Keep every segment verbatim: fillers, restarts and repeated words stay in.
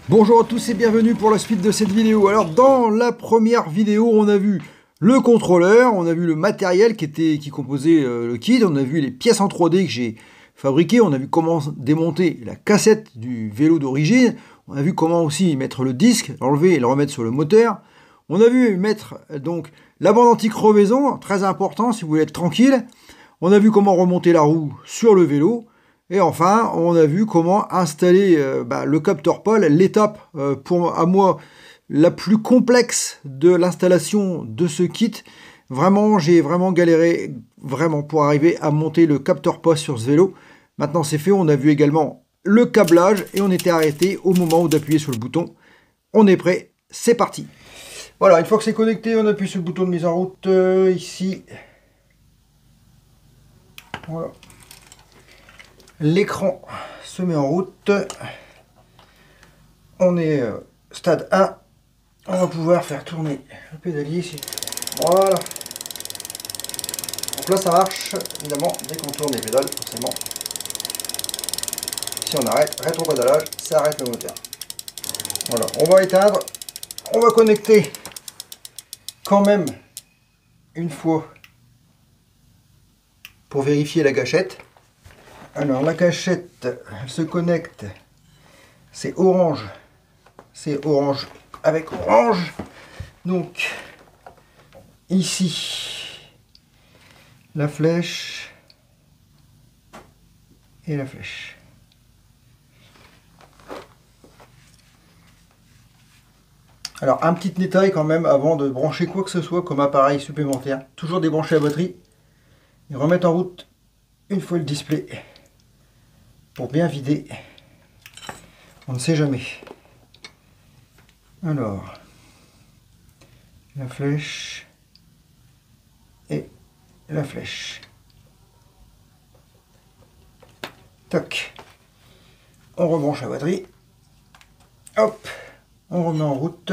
Bonjour à tous et bienvenue pour la suite de cette vidéo. Alors dans la première vidéo, on a vu le contrôleur, on a vu le matériel qui était qui composait euh, le kit, on a vu les pièces en trois D que j'ai fabriquées, on a vu comment démonter la cassette du vélo d'origine, on a vu comment aussi mettre le disque, l'enlever et le remettre sur le moteur. On a vu mettre donc la bande anti-crevaison, très important si vous voulez être tranquille. On a vu comment remonter la roue sur le vélo. Et enfin, on a vu comment installer euh, bah, le capteur pole, l'étape euh, pour à moi la plus complexe de l'installation de ce kit. Vraiment, j'ai vraiment galéré vraiment pour arriver à monter le capteur pole sur ce vélo. Maintenant, c'est fait. On a vu également le câblage et on était arrêté au moment où d'appuyer sur le bouton. On est prêt, c'est parti. Voilà, une fois que c'est connecté, on appuie sur le bouton de mise en route euh, ici. Voilà. L'écran se met en route. On est euh, stade un. On va pouvoir faire tourner le pédalier ici. Voilà. Donc là ça marche, évidemment, dès qu'on tourne les pédales, forcément. Si on arrête, rétro-pédalage, ça arrête le moteur. Voilà, on va éteindre. On va connecter quand même une fois pour vérifier la gâchette. Alors la gâchette elle se connecte, c'est orange, c'est orange avec orange. Donc ici la flèche et la flèche. Alors un petit détail quand même avant de brancher quoi que ce soit comme appareil supplémentaire, toujours débrancher la batterie et remettre en route une fois le display. Pour bien vider, on ne sait jamais. Alors, la flèche et la flèche. Tac. On rebranche la batterie. Hop, on remet en route.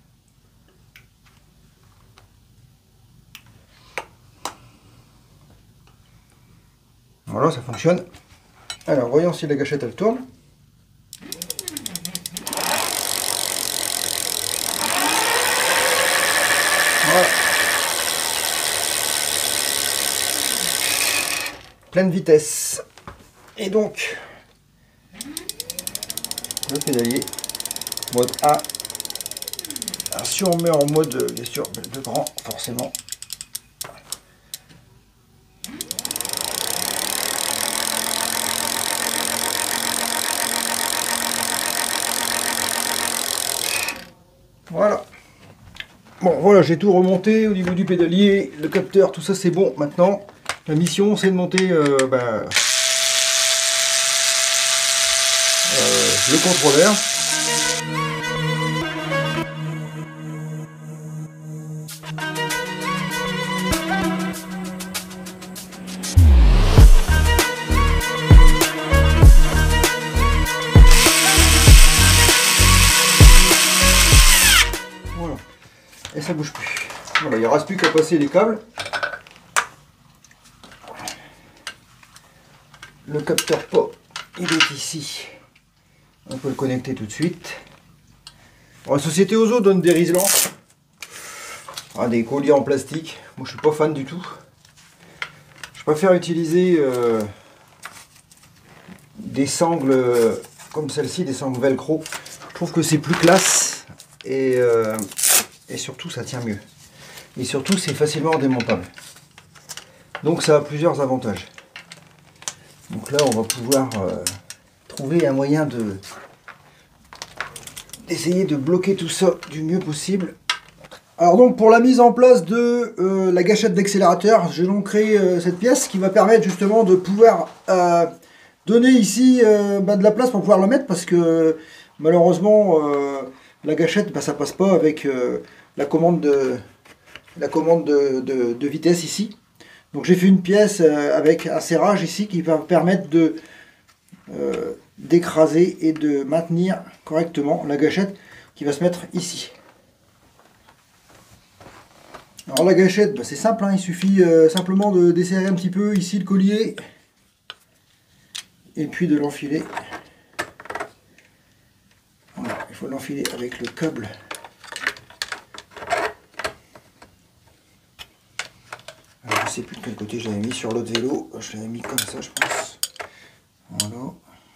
Voilà, ça fonctionne. Alors, voyons si la gâchette elle tourne. Voilà. Pleine vitesse. Et donc, le pédalier, mode un. Alors, si on met en mode, bien sûr, de grand, forcément. Voilà. Bon, voilà, j'ai tout remonté au niveau du pédalier, le capteur, tout ça c'est bon. Maintenant, la mission c'est de monter euh, ben, euh, le contrôleur. Et ça bouge plus. Voilà, il ne reste plus qu'à passer les câbles. Le capteur P O, il est ici. On peut le connecter tout de suite. Bon, la société Ozo donne des riselants. Ah, des colliers en plastique. Moi je suis pas fan du tout. Je préfère utiliser euh, des sangles euh, comme celle-ci, des sangles velcro. Je trouve que c'est plus classe. Et... Euh, Et surtout, ça tient mieux. Et surtout, c'est facilement démontable. Donc, ça a plusieurs avantages. Donc là, on va pouvoir euh, trouver un moyen de d'essayer de bloquer tout ça du mieux possible. Alors donc, pour la mise en place de euh, la gâchette d'accélérateur, j'ai donc créé euh, cette pièce qui va permettre justement de pouvoir euh, donner ici euh, bah, de la place pour pouvoir la mettre parce que malheureusement... Euh, la gâchette, bah, ça passe pas avec euh, la commande, de, la commande de, de, de vitesse ici. Donc j'ai fait une pièce euh, avec un serrage ici qui va permettre de euh, d'écraser et de maintenir correctement la gâchette qui va se mettre ici. Alors la gâchette, bah, c'est simple, hein, il suffit euh, simplement de desserrer un petit peu ici le collier et puis de l'enfiler. Voilà, faut l'enfiler avec le câble. Alors, je sais plus de quel côté je l'avais mis sur l'autre vélo. Je l'avais mis comme ça, je pense. Voilà.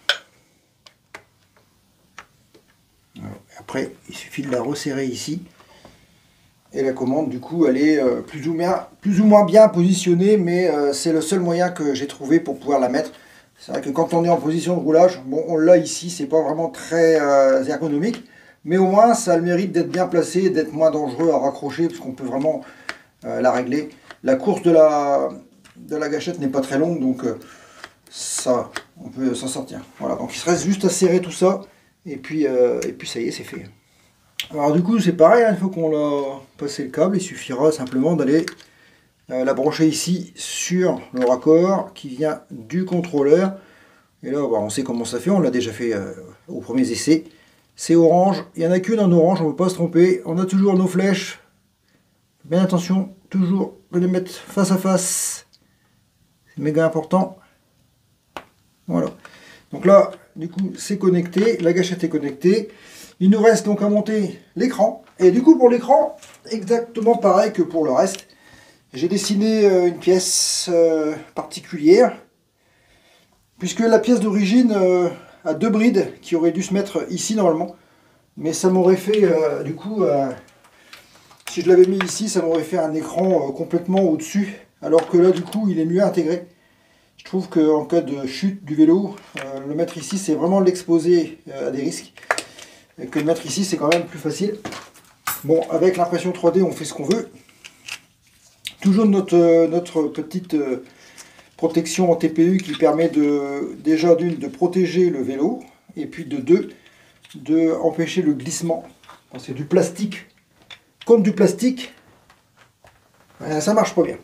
Alors, après, il suffit de la resserrer ici. Et la commande, du coup, elle est euh, plus, ou moins, plus ou moins bien positionnée, mais euh, c'est le seul moyen que j'ai trouvé pour pouvoir la mettre. C'est vrai que quand on est en position de roulage, bon, on l'a ici, c'est pas vraiment très euh, ergonomique, mais au moins, ça a le mérite d'être bien placé, d'être moins dangereux à raccrocher, parce qu'on peut vraiment euh, la régler. La course de la, de la gâchette n'est pas très longue, donc euh, ça, on peut s'en sortir. Voilà, donc il se reste juste à serrer tout ça, et puis, euh, et puis ça y est, c'est fait. Alors du coup c'est pareil, hein, une fois qu'on l'a passé le câble, il suffira simplement d'aller euh, la brancher ici sur le raccord qui vient du contrôleur. Et là bah, on sait comment ça fait, on l'a déjà fait euh, aux premiers essais. C'est orange, il n'y en a qu'une en orange, on ne peut pas se tromper. On a toujours nos flèches. Bien attention, toujours de les mettre face à face. C'est méga important. Voilà. Donc là, du coup, c'est connecté, la gâchette est connectée. Il nous reste donc à monter l'écran. Et du coup, pour l'écran, exactement pareil que pour le reste. J'ai dessiné une pièce particulière. Puisque la pièce d'origine a deux brides qui auraient dû se mettre ici normalement. Mais ça m'aurait fait, euh, du coup, euh, si je l'avais mis ici, ça m'aurait fait un écran euh, complètement au-dessus. Alors que là, du coup, il est mieux intégré. Je trouve qu'en cas de chute du vélo, euh, le mettre ici, c'est vraiment l'exposer euh, à des risques. Et que le mettre ici, c'est quand même plus facile. Bon, avec l'impression trois D, on fait ce qu'on veut. Toujours notre, euh, notre petite euh, protection en T P U qui permet de, déjà d'une, de protéger le vélo. Et puis de deux, de empêcher le glissement. C'est du plastique contre du plastique. Euh, ça marche pas bien.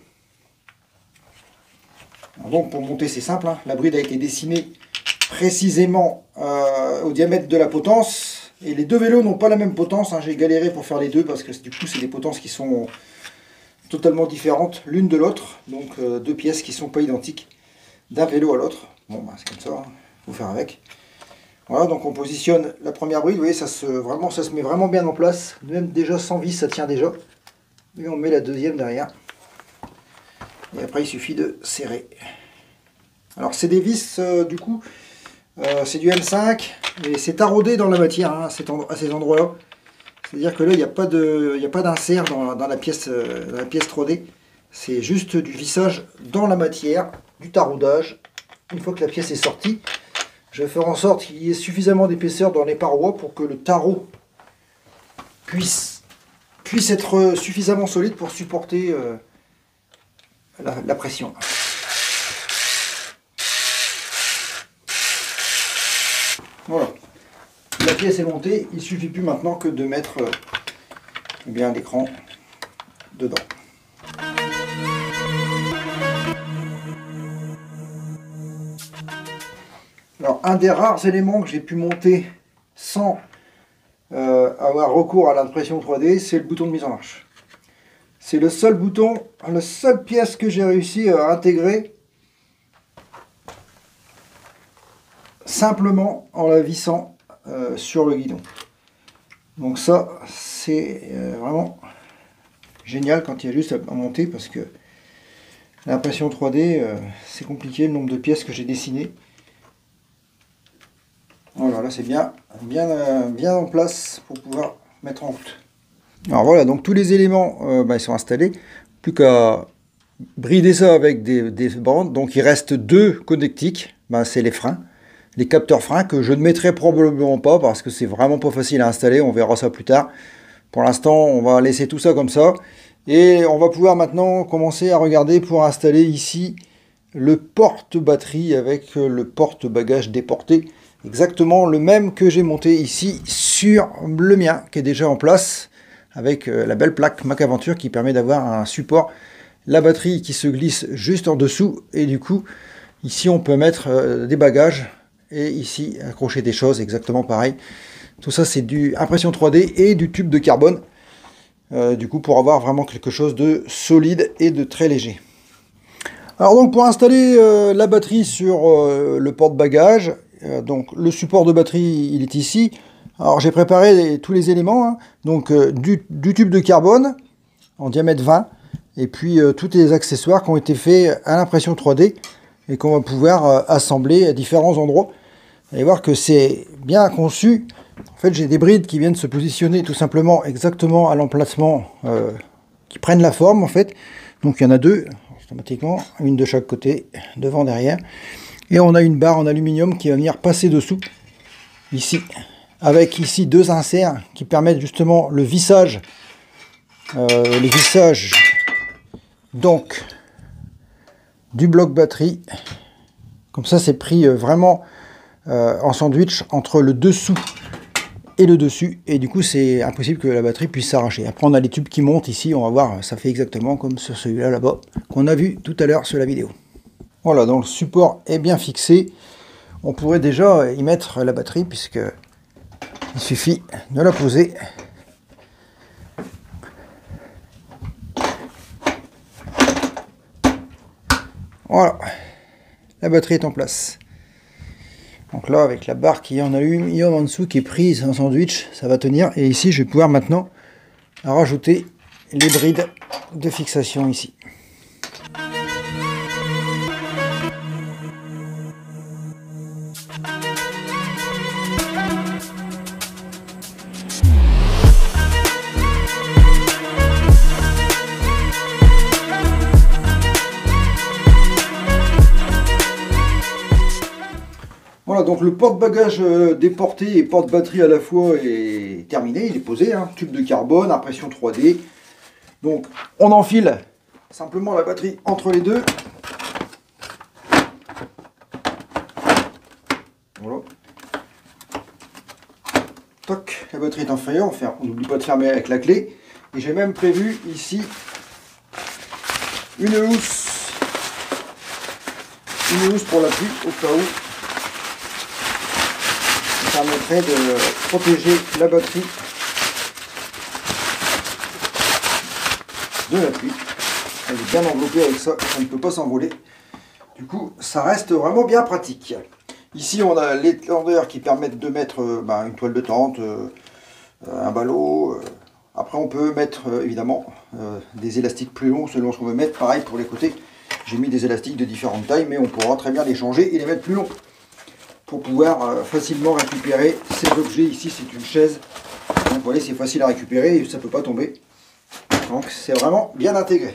Alors donc pour monter, c'est simple. Hein. La bride a été dessinée précisément euh, au diamètre de la potence. Et les deux vélos n'ont pas la même potence, hein. J'ai galéré pour faire les deux parce que du coup c'est des potences qui sont totalement différentes l'une de l'autre. Donc euh, deux pièces qui ne sont pas identiques d'un vélo à l'autre. Bon bah, c'est comme ça, il hein. faut faire avec. Voilà, donc on positionne la première bride, vous voyez, ça se, vraiment, ça se met vraiment bien en place. Même déjà sans vis, ça tient déjà. Et on met la deuxième derrière. Et après il suffit de serrer. Alors c'est des vis euh, du coup, euh, c'est du M cinq. Et c'est taraudé dans la matière hein, à ces endroits-là. C'est-à-dire que là, il n'y a pas d'insert dans, dans la pièce, euh, dans la pièce trois D. C'est juste du vissage dans la matière, du taraudage. Une fois que la pièce est sortie, je vais faire en sorte qu'il y ait suffisamment d'épaisseur dans les parois pour que le tarot puisse, puisse être suffisamment solide pour supporter euh, la, la pression. Voilà, la pièce est montée, il ne suffit plus maintenant que de mettre euh, bien l'écran dedans. Alors un des rares éléments que j'ai pu monter sans euh, avoir recours à l'impression trois D, c'est le bouton de mise en marche. C'est le seul bouton, la seule pièce que j'ai réussi à intégrer simplement en la vissant euh, sur le guidon. Donc ça, c'est euh, vraiment génial quand il y a juste à monter parce que l'impression trois D, euh, c'est compliqué le nombre de pièces que j'ai dessinées. Voilà, là c'est bien, bien, euh, bien en place pour pouvoir mettre en route. Alors voilà, donc tous les éléments euh, bah, ils sont installés. Plus qu'à brider ça avec des, des bandes. Donc il reste deux connectiques, bah, c'est les freins. Les capteurs freins que je ne mettrai probablement pas parce que c'est vraiment pas facile à installer, on verra ça plus tard. Pour l'instant, on va laisser tout ça comme ça. Et on va pouvoir maintenant commencer à regarder pour installer ici le porte-batterie avec le porte-bagages déporté. Exactement le même que j'ai monté ici sur le mien qui est déjà en place avec la belle plaque MacAventure qui permet d'avoir un support. La batterie qui se glisse juste en dessous et du coup, ici on peut mettre des bagages. Et ici, accrocher des choses, exactement pareil. Tout ça, c'est du impression trois D et du tube de carbone. Euh, du coup, pour avoir vraiment quelque chose de solide et de très léger. Alors donc, pour installer euh, la batterie sur euh, le porte-bagages, euh, donc le support de batterie, il est ici. Alors j'ai préparé les, tous les éléments, hein. Donc euh, du, du tube de carbone en diamètre vingt, et puis euh, tous les accessoires qui ont été faits à l'impression trois D et qu'on va pouvoir euh, assembler à différents endroits. Vous allez voir que c'est bien conçu. En fait, j'ai des brides qui viennent se positionner tout simplement exactement à l'emplacement, euh, qui prennent la forme en fait. Donc il y en a deux automatiquement, une de chaque côté, devant, derrière. Et on a une barre en aluminium qui va venir passer dessous, ici, avec ici deux inserts qui permettent justement le vissage, euh, le vissage donc du bloc batterie. Comme ça, c'est pris euh, vraiment euh, en sandwich entre le dessous et le dessus, et du coup c'est impossible que la batterie puisse s'arracher. Après on a les tubes qui montent ici, on va voir, ça fait exactement comme sur celui-là là-bas qu'on a vu tout à l'heure sur la vidéo. Voilà, donc le support est bien fixé. On pourrait déjà y mettre la batterie puisque il suffit de la poser. Voilà, la batterie est en place. Donc là, avec la barre qui est en aluminium en dessous, qui est prise en sandwich, ça va tenir. Et ici, je vais pouvoir maintenant rajouter les brides de fixation ici. Voilà, donc le porte-bagages déporté et porte-batterie à la fois est terminé, il est posé, hein, tube de carbone, impression trois D. Donc on enfile simplement la batterie entre les deux. Voilà. Toc, la batterie est enfermée, on n'oublie pas de fermer avec la clé. Et j'ai même prévu ici une housse, une housse pour l'appui au cas où. Ça permettrait de protéger la batterie de la pluie. Elle est bien enveloppée avec ça, ça ne peut pas s'envoler. Du coup, ça reste vraiment bien pratique. Ici, on a les tendeurs qui permettent de mettre euh, bah, une toile de tente, euh, un ballot. Euh. Après, on peut mettre euh, évidemment euh, des élastiques plus longs selon ce qu'on veut mettre. Pareil pour les côtés, j'ai mis des élastiques de différentes tailles, mais on pourra très bien les changer et les mettre plus longs, pour pouvoir euh, facilement récupérer ces objets. Ici c'est une chaise, donc vous voyez c'est facile à récupérer et ça ne peut pas tomber, donc c'est vraiment bien intégré.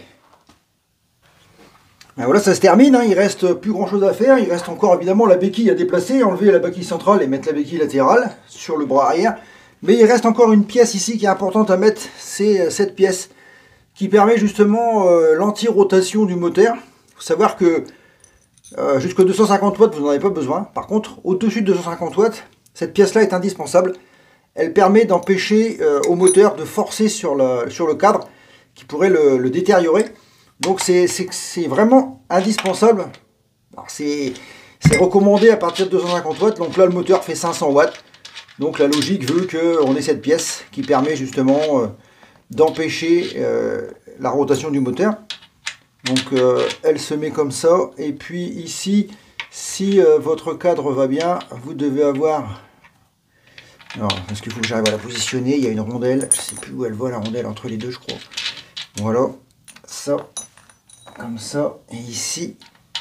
Ben voilà, ça se termine, hein. Il reste plus grand chose à faire, il reste encore évidemment la béquille à déplacer, enlever la béquille centrale et mettre la béquille latérale sur le bras arrière, mais il reste encore une pièce ici qui est importante à mettre, c'est cette pièce qui permet justement euh, l'anti-rotation du moteur. Il faut savoir que Euh, jusqu'à deux cent cinquante watts, vous n'en avez pas besoin. Par contre, au-dessus de deux cent cinquante watts, cette pièce-là est indispensable. Elle permet d'empêcher euh, au moteur de forcer sur, la, sur le cadre qui pourrait le, le détériorer. Donc c'est vraiment indispensable. C'est recommandé à partir de deux cent cinquante watts. Donc là, le moteur fait cinq cents watts. Donc la logique veut qu'on ait cette pièce qui permet justement euh, d'empêcher euh, la rotation du moteur. Donc euh, elle se met comme ça, et puis ici, si euh, votre cadre va bien, vous devez avoir... Alors, parce qu'il faut que j'arrive à la positionner, il y a une rondelle, je ne sais plus où elle va la rondelle, entre les deux je crois. Voilà, ça, comme ça, et ici,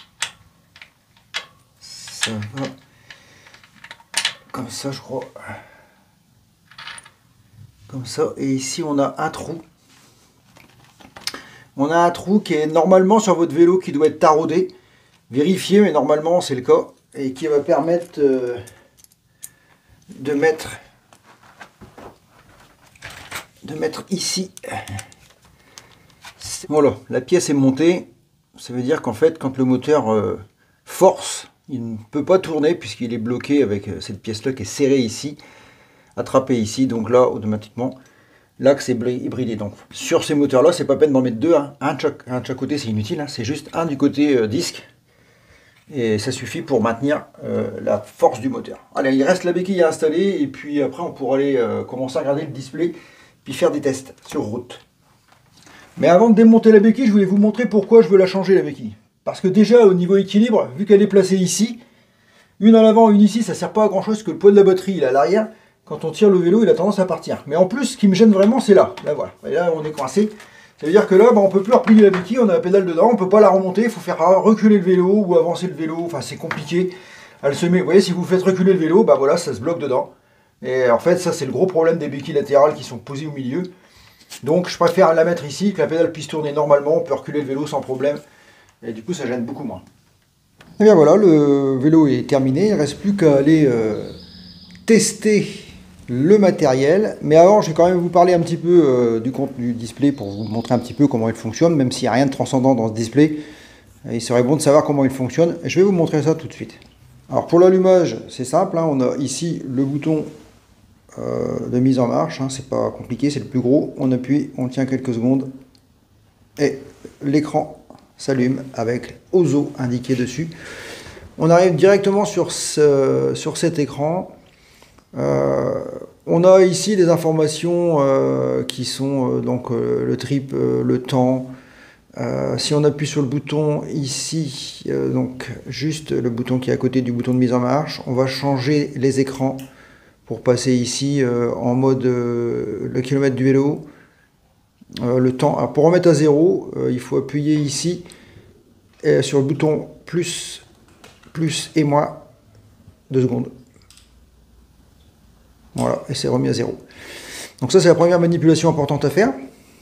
ça va, comme ça je crois. Comme ça, et ici on a un trou. On a un trou qui est normalement sur votre vélo qui doit être taraudé. Vérifiez, mais normalement c'est le cas. Et qui va permettre euh, de mettre de mettre ici. Voilà, la pièce est montée. Ça veut dire qu'en fait, quand le moteur euh, force, il ne peut pas tourner puisqu'il est bloqué avec cette pièce-là qui est serrée ici, attrapée ici. Donc là, automatiquement, l'axe est bridé. Donc sur ces moteurs là, c'est pas peine d'en mettre deux, hein. un, de chaque, un de chaque côté, c'est inutile, hein. C'est juste un du côté euh, disque et ça suffit pour maintenir euh, la force du moteur. Allez, il reste la béquille à installer et puis après on pourra aller euh, commencer à regarder le display puis faire des tests sur route. Mais avant de démonter la béquille, je voulais vous montrer pourquoi je veux la changer, la béquille. Parce que déjà au niveau équilibre, vu qu'elle est placée ici, une à l'avant, une ici, ça sert pas à grand chose, que le poids de la batterie il est à l'arrière. quand on tire le vélo, il a tendance à partir. Mais en plus, ce qui me gêne vraiment, c'est là. Là, voilà. Et là, on est coincé. Ça veut dire que là, bah, on peut plus replier la béquille, on a la pédale dedans, on peut pas la remonter, il faut faire reculer le vélo ou avancer le vélo. Enfin, c'est compliqué. Elle se met, vous voyez, si vous faites reculer le vélo, bah voilà, ça se bloque dedans. Et en fait, ça, c'est le gros problème des béquilles latérales qui sont posées au milieu. Donc, je préfère la mettre ici, que la pédale puisse tourner normalement, on peut reculer le vélo sans problème. Et du coup, ça gêne beaucoup moins. Et bien voilà, le vélo est terminé, il ne reste plus qu'à aller euh, tester le matériel. Mais avant, je vais quand même vous parler un petit peu euh, du contenu du display pour vous montrer un petit peu comment il fonctionne, même s'il n'y a rien de transcendant dans ce display. Il serait bon de savoir comment il fonctionne. Je vais vous montrer ça tout de suite. Alors pour l'allumage, c'est simple, hein, on a ici le bouton euh, de mise en marche, hein, c'est pas compliqué, c'est le plus gros. On appuie, on tient quelques secondes et l'écran s'allume avec Ozo indiqué dessus. On arrive directement sur, ce, sur cet écran. Euh, on a ici des informations euh, qui sont euh, donc euh, le trip, euh, le temps. Euh, si on appuie sur le bouton ici, euh, donc juste le bouton qui est à côté du bouton de mise en marche, on va changer les écrans pour passer ici euh, en mode euh, le kilomètre du vélo. Euh, le temps. Alors pour remettre à zéro, euh, il faut appuyer ici et sur le bouton plus, plus et moins, deux secondes. Voilà, et c'est remis à zéro. Donc ça, c'est la première manipulation importante à faire.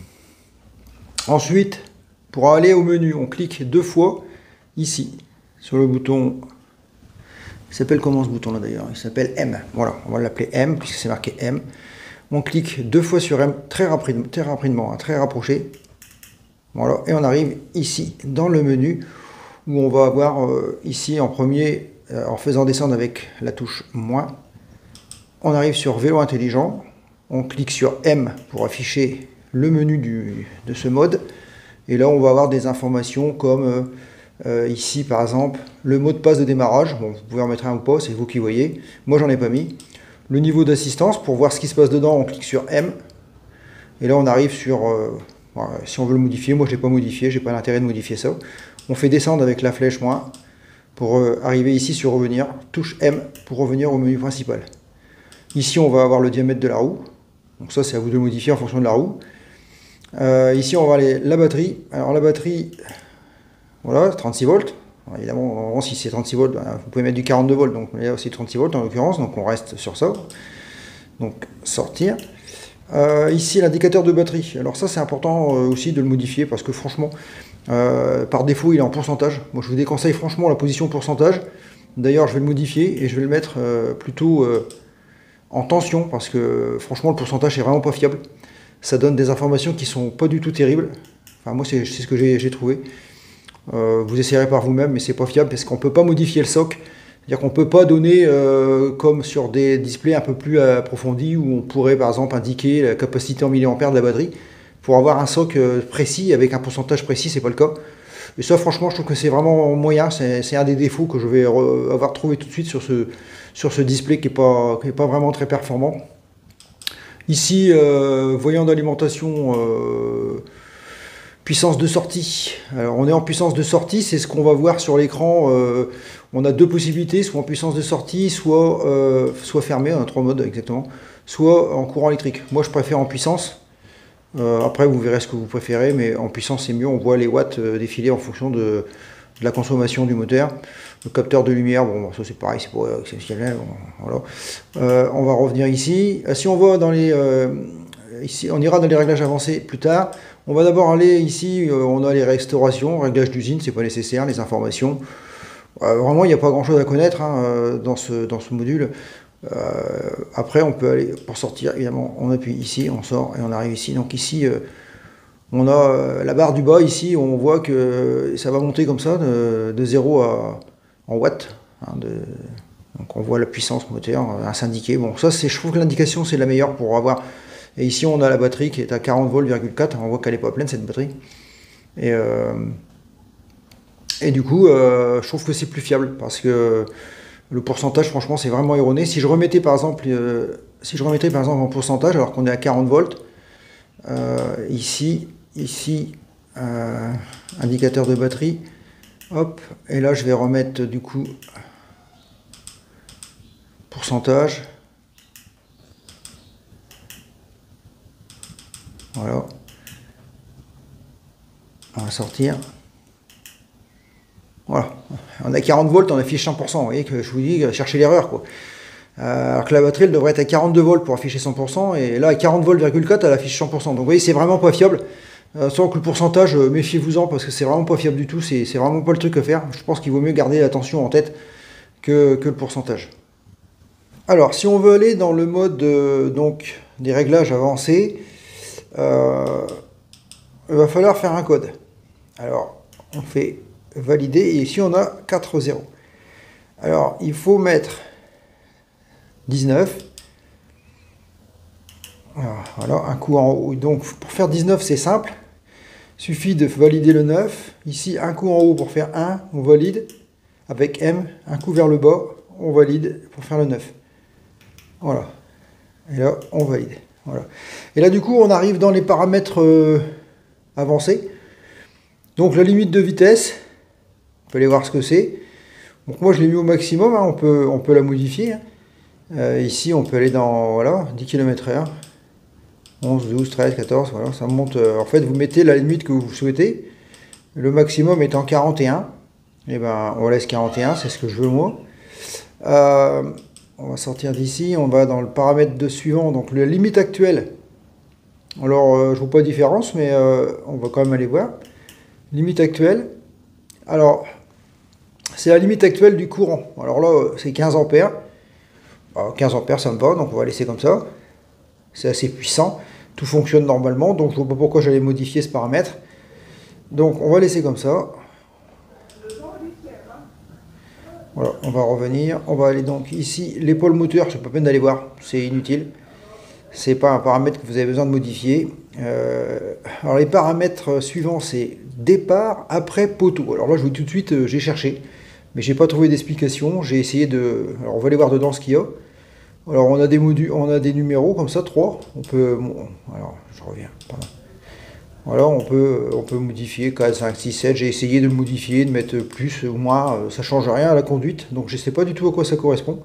Ensuite, pour aller au menu, on clique deux fois ici, sur le bouton. Il s'appelle comment ce bouton là d'ailleurs? Il s'appelle M. Voilà, on va l'appeler M, puisque c'est marqué M. On clique deux fois sur M, très rapidement, très, rapidement, très rapproché. Voilà, et on arrive ici, dans le menu, où on va avoir euh, ici en premier, euh, en faisant descendre avec la touche moins, on arrive sur vélo intelligent, on clique sur M pour afficher le menu du, de ce mode, et là on va avoir des informations comme euh, euh, ici par exemple, le mot de passe de démarrage, bon, vous pouvez en mettre un ou pas, c'est vous qui voyez, moi j'en ai pas mis, le niveau d'assistance, pour voir ce qui se passe dedans, on clique sur M, et là on arrive sur... Euh, si on veut le modifier, moi je ne l'ai pas modifié, j'ai pas l'intérêt de modifier ça. On fait descendre avec la flèche moins pour euh, arriver ici sur revenir. Touche M pour revenir au menu principal. Ici on va avoir le diamètre de la roue. Donc ça c'est à vous de le modifier en fonction de la roue. Euh, ici on va aller la batterie. Alors la batterie, voilà, trente-six volts. Alors, évidemment, si c'est trente-six volts, vous pouvez mettre du quarante-deux volts. Donc il y a aussi trente-six volts en l'occurrence. Donc on reste sur ça. Donc sortir. Euh, ici l'indicateur de batterie, alors ça c'est important euh, aussi de le modifier parce que franchement euh, par défaut il est en pourcentage. Moi je vous déconseille franchement la position pourcentage, d'ailleurs je vais le modifier et je vais le mettre euh, plutôt euh, en tension parce que franchement le pourcentage est vraiment pas fiable, ça donne des informations qui sont pas du tout terribles, enfin moi c'est ce que j'ai trouvé. Euh, vous essayerez par vous-même mais c'est pas fiable parce qu'on peut pas modifier le soc. C'est-à-dire qu'on ne peut pas donner, euh, comme sur des displays un peu plus approfondis, où on pourrait par exemple indiquer la capacité en milliampères de la batterie, pour avoir un soc précis, avec un pourcentage précis, c'est pas le cas. Et ça franchement je trouve que c'est vraiment moyen, c'est un des défauts que je vais avoir trouvé tout de suite sur ce, sur ce display qui n'est pas, qui est pas vraiment très performant. Ici, euh, voyant d'alimentation, euh, puissance de sortie. Alors on est en puissance de sortie, c'est ce qu'on va voir sur l'écran. Euh, on a deux possibilités, soit en puissance de sortie, soit, euh, soit fermée, on a trois modes exactement, soit en courant électrique. Moi je préfère en puissance. Euh, après vous verrez ce que vous préférez, mais en puissance c'est mieux, on voit les watts euh, défiler en fonction de, de la consommation du moteur. Le capteur de lumière, bon ça c'est pareil, c'est pas exceptionnel. Voilà. Euh, on va revenir ici. Si on va dans les... Euh, ici, on ira dans les réglages avancés plus tard. On va d'abord aller ici, euh, on a les restaurations, réglages d'usine, c'est pas nécessaire, les informations. Euh, vraiment, il n'y a pas grand chose à connaître hein, dans, ce, dans ce module. Euh, après, on peut aller, pour sortir, évidemment, on appuie ici, on sort et on arrive ici. Donc ici, euh, on a euh, la barre du bas, ici, on voit que ça va monter comme ça, de, de zéro à, en watts. Hein, de, donc on voit la puissance moteur, à s'indiquer. Bon, ça, je trouve que l'indication, c'est la meilleure pour avoir... Et ici, on a la batterie qui est à quarante volts, virgule quatre. On voit qu'elle n'est pas pleine, cette batterie. Et, euh, et du coup, euh, je trouve que c'est plus fiable parce que le pourcentage, franchement, c'est vraiment erroné. Si je remettais, par exemple, euh, si je remettais, par exemple, en pourcentage, alors qu'on est à quarante volts, euh, ici, ici, euh, indicateur de batterie, hop, et là, je vais remettre, du coup, pourcentage. Voilà. On va sortir. Voilà. On a quarante volts, on affiche cent pour cent. Vous voyez que je vous dis, cherchez l'erreur, quoi. Euh, alors que la batterie, elle devrait être à quarante-deux volts pour afficher cent pour cent. Et là, à quarante volts virgule quatre, elle affiche cent pour cent. Donc vous voyez, c'est vraiment pas fiable. Euh, sans que le pourcentage, euh, méfiez-vous-en parce que c'est vraiment pas fiable du tout. C'est vraiment pas le truc à faire. Je pense qu'il vaut mieux garder la tension en tête que, que le pourcentage. Alors, si on veut aller dans le mode euh, donc, des réglages avancés, euh, il va falloir faire un code. Alors, on fait valider et ici on a quatre zéro. Alors, il faut mettre dix-neuf. Alors, voilà, un coup en haut. Donc, pour faire dix-neuf, c'est simple. Il suffit de valider le neuf. Ici, un coup en haut pour faire un, on valide. Avec M, un coup vers le bas, on valide pour faire le neuf. Voilà. Et là, on valide. Voilà. Et là, du coup, on arrive dans les paramètres euh, avancés. Donc, la limite de vitesse, on peut aller voir ce que c'est. Donc, moi, je l'ai mis au maximum. Hein, on peut, on peut la modifier. Hein. Euh, ici, on peut aller dans voilà, dix kilomètres heure. onze, douze, treize, quatorze. Voilà, ça monte. Euh, en fait, vous mettez la limite que vous souhaitez. Le maximum étant quarante et un. Et ben, on laisse quarante et un, c'est ce que je veux moi. Euh, On va sortir d'ici, on va dans le paramètre de suivant, donc la limite actuelle. Alors, euh, je ne vois pas de différence, mais euh, on va quand même aller voir. Limite actuelle. Alors, c'est la limite actuelle du courant. Alors là, c'est quinze ampères. Alors, quinze ampères, ça me va, donc on va laisser comme ça. C'est assez puissant. Tout fonctionne normalement, donc je ne vois pas pourquoi j'allais modifier ce paramètre. Donc, on va laisser comme ça. Voilà, on va revenir, on va aller donc ici, l'épaule moteur, c'est pas peine d'aller voir, c'est inutile. C'est pas un paramètre que vous avez besoin de modifier. Euh, alors les paramètres suivants, c'est départ après poteau. Alors là, je vous dis tout de suite, euh, j'ai cherché, mais j'ai pas trouvé d'explication. J'ai essayé de... Alors on va aller voir dedans ce qu'il y a. Alors on a des modules, on a des numéros comme ça, trois. On peut... Bon, alors, je reviens, pardon. Voilà, on peut, on peut modifier quatre, cinq, six, sept. J'ai essayé de le modifier, de mettre plus ou moins. Ça ne change rien à la conduite. Donc je ne sais pas du tout à quoi ça correspond.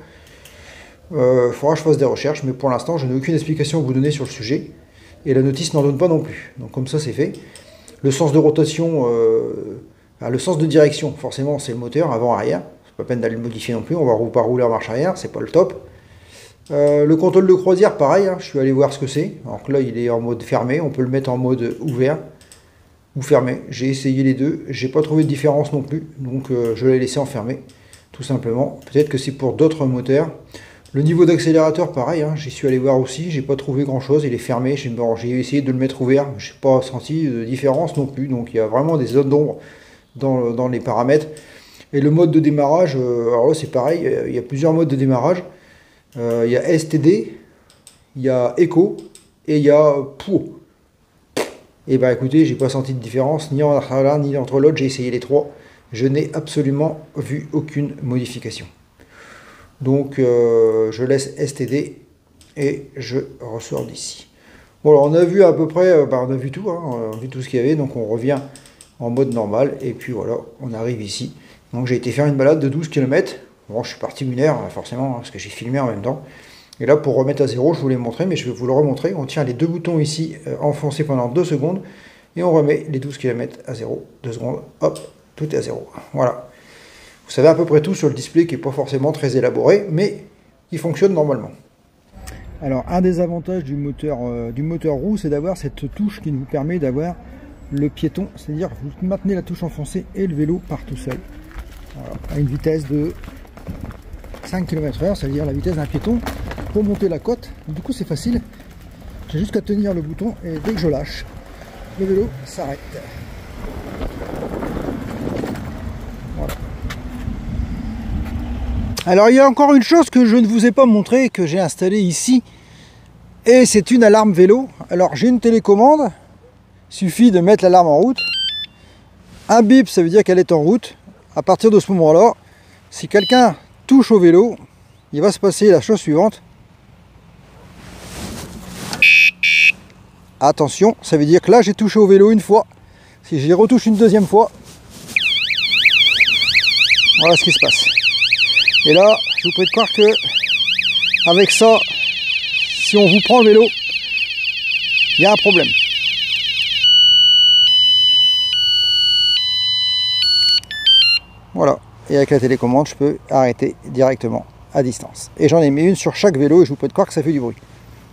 Il euh, faudra que je fasse des recherches. Mais pour l'instant, je n'ai aucune explication à vous donner sur le sujet. Et la notice n'en donne pas non plus. Donc comme ça, c'est fait. Le sens de rotation, euh, enfin, le sens de direction, forcément, c'est le moteur avant-arrière. C'est pas peine d'aller le modifier non plus. On va pas rouler en marche arrière. C'est pas le top. Euh, le contrôle de croisière, pareil, hein, je suis allé voir ce que c'est. Alors que là, il est en mode fermé, on peut le mettre en mode ouvert ou fermé. J'ai essayé les deux, j'ai pas trouvé de différence non plus, donc euh, je l'ai laissé en fermé, tout simplement. Peut-être que c'est pour d'autres moteurs. Le niveau d'accélérateur, pareil, hein, j'y suis allé voir aussi, j'ai pas trouvé grand chose, il est fermé. J'ai bon, essayé de le mettre ouvert, j'ai pas senti de différence non plus, donc il y a vraiment des zones d'ombre dans, dans les paramètres. Et le mode de démarrage, euh, alors là c'est pareil, il y a plusieurs modes de démarrage. Il euh, y a S T D, il y a Echo et il y a P O U. Et bah écoutez, j'ai pas senti de différence ni entre l'un ni entre l'autre, j'ai essayé les trois. Je n'ai absolument vu aucune modification. Donc euh, je laisse S T D et je ressors d'ici. Bon alors on a vu à peu près, bah, on a vu tout, hein, on a vu tout ce qu'il y avait, donc on revient en mode normal et puis voilà, on arrive ici. Donc j'ai été faire une balade de douze kilomètres. Bon, je suis parti une heure, forcément, parce que j'ai filmé en même temps. Et là, pour remettre à zéro, je vous l'ai montré, mais je vais vous le remontrer. On tient les deux boutons ici, euh, enfoncés pendant deux secondes, et on remet les douze kilomètres à zéro. deux secondes, hop, tout est à zéro. Voilà. Vous savez à peu près tout sur le display, qui n'est pas forcément très élaboré, mais qui fonctionne normalement. Alors, un des avantages du moteur, euh, du moteur roue, c'est d'avoir cette touche qui nous permet d'avoir le piéton, c'est-à-dire vous maintenez la touche enfoncée et le vélo part tout seul. Voilà, à une vitesse de cinq kilomètres heure, c'est-à-dire la vitesse d'un piéton, pour monter la côte. Du coup, c'est facile. J'ai juste qu'à tenir le bouton et dès que je lâche, le vélo s'arrête. Voilà. Alors, il y a encore une chose que je ne vous ai pas montré, que j'ai installée ici, et c'est une alarme vélo. Alors, j'ai une télécommande, il suffit de mettre l'alarme en route. Un bip, ça veut dire qu'elle est en route. À partir de ce moment-là, si quelqu'un touche au vélo, il va se passer la chose suivante. Attention, ça veut dire que là j'ai touché au vélo une fois. Si j'y retouche une deuxième fois, voilà ce qui se passe. Et là, je vous prie de croire que avec ça, si on vous prend le vélo, il y a un problème. Voilà. Et avec la télécommande, je peux arrêter directement à distance. Et j'en ai mis une sur chaque vélo et je vous peux te croire que ça fait du bruit.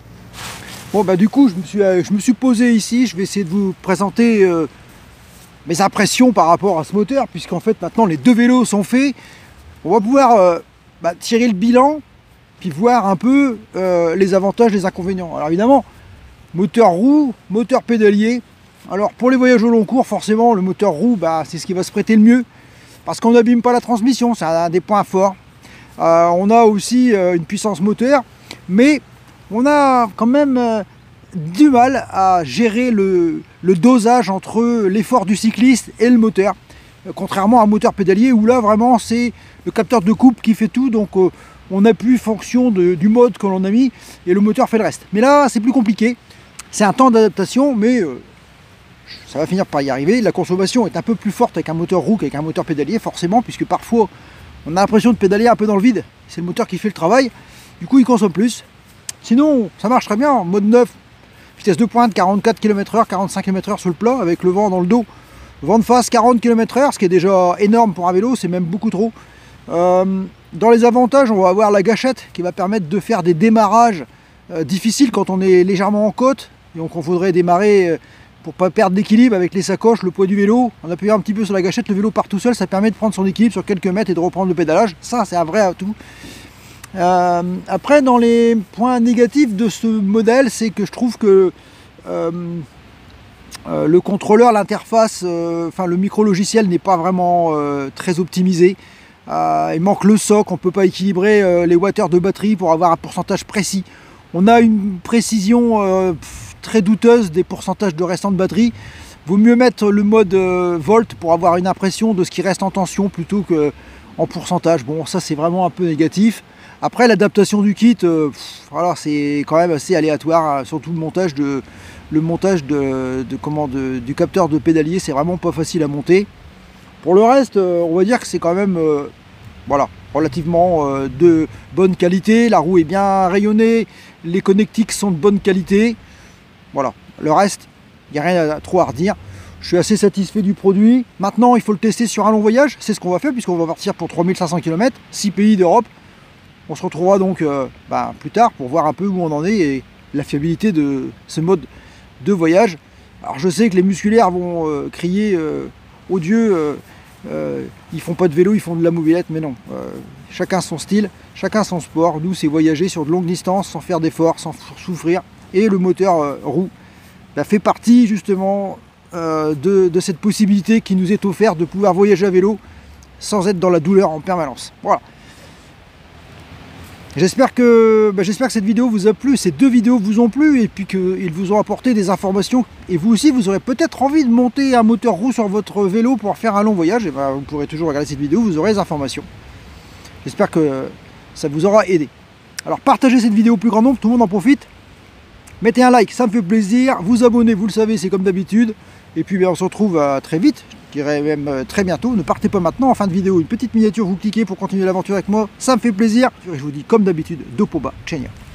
Bon bah du coup, je me suis, je me suis posé ici. Je vais essayer de vous présenter euh, mes impressions par rapport à ce moteur, puisqu'en fait maintenant les deux vélos sont faits. On va pouvoir euh, bah, tirer le bilan, puis voir un peu euh, les avantages, les inconvénients. Alors évidemment, moteur roue, moteur pédalier. Alors pour les voyages au long cours, forcément le moteur roue, bah, c'est ce qui va se prêter le mieux, parce qu'on n'abîme pas la transmission, c'est un des points forts. Euh, on a aussi euh, une puissance moteur, mais on a quand même euh, du mal à gérer le, le dosage entre l'effort du cycliste et le moteur. Euh, contrairement à un moteur pédalier où là vraiment c'est le capteur de coupe qui fait tout, donc euh, on appuie fonction de, du mode que l'on a mis et le moteur fait le reste. Mais là c'est plus compliqué, c'est un temps d'adaptation, mais euh, ça va finir par y arriver. La consommation est un peu plus forte avec un moteur roue qu'avec un moteur pédalier, forcément, puisque parfois on a l'impression de pédaler un peu dans le vide. C'est le moteur qui fait le travail, du coup il consomme plus. Sinon, ça marche très bien en mode neuf, vitesse de pointe quarante-quatre kilomètres heure, quarante-cinq kilomètres heure sur le plat, avec le vent dans le dos. Vent de face quarante kilomètres heure, ce qui est déjà énorme pour un vélo, c'est même beaucoup trop. Euh, dans les avantages, on va avoir la gâchette qui va permettre de faire des démarrages euh, difficiles quand on est légèrement en côte. Donc on faudrait démarrer euh, pour ne pas perdre d'équilibre avec les sacoches, le poids du vélo. En appuyant un petit peu sur la gâchette, le vélo part tout seul, ça permet de prendre son équilibre sur quelques mètres et de reprendre le pédalage. Ça, c'est un vrai atout. Euh, après, dans les points négatifs de ce modèle, c'est que je trouve que euh, euh, le contrôleur, l'interface, euh, enfin le micro-logiciel n'est pas vraiment euh, très optimisé. Euh, il manque le soc, on ne peut pas équilibrer euh, les watts de batterie pour avoir un pourcentage précis. On a une précision euh, très douteuse des pourcentages de restant de batterie. Vaut mieux mettre le mode euh, volt pour avoir une impression de ce qui reste en tension plutôt qu'en pourcentage. Bon, ça c'est vraiment un peu négatif. Après, l'adaptation du kit, euh, pff, voilà, c'est quand même assez aléatoire, hein, surtout le montage de le montage de, de comment de, du capteur de pédalier, c'est vraiment pas facile à monter. Pour le reste, euh, on va dire que c'est quand même euh, voilà, relativement euh, de bonne qualité. La roue est bien rayonnée, les connectiques sont de bonne qualité. Voilà, le reste, il n'y a rien à, trop à redire. Je suis assez satisfait du produit. Maintenant, il faut le tester sur un long voyage. C'est ce qu'on va faire puisqu'on va partir pour trois mille cinq cents kilomètres, six pays d'Europe. On se retrouvera donc euh, bah, plus tard pour voir un peu où on en est et la fiabilité de ce mode de voyage. Alors je sais que les musculaires vont euh, crier euh, oh Dieu, euh, euh, ils font pas de vélo, ils font de la mobilette, mais non. Euh, chacun son style, chacun son sport. Nous, c'est voyager sur de longues distances sans faire d'efforts, sans souffrir. Et le moteur euh, roue bah, fait partie justement euh, de, de cette possibilité qui nous est offerte de pouvoir voyager à vélo sans être dans la douleur en permanence. Voilà. J'espère que, bah, j'espère que cette vidéo vous a plu, ces deux vidéos vous ont plu et puis qu'ils vous ont apporté des informations. Et vous aussi, vous aurez peut-être envie de monter un moteur roue sur votre vélo pour faire un long voyage. Et bah, vous pourrez toujours regarder cette vidéo, vous aurez les informations. J'espère que ça vous aura aidé. Alors partagez cette vidéo au plus grand nombre, tout le monde en profite. Mettez un like, ça me fait plaisir. Vous abonnez, vous le savez, c'est comme d'habitude. Et puis bah, on se retrouve euh, très vite. Je dirais même euh, très bientôt. Ne partez pas maintenant. En fin de vidéo, une petite miniature, vous cliquez pour continuer l'aventure avec moi. Ça me fait plaisir. Je vous dis comme d'habitude, dos pour bas, ciao.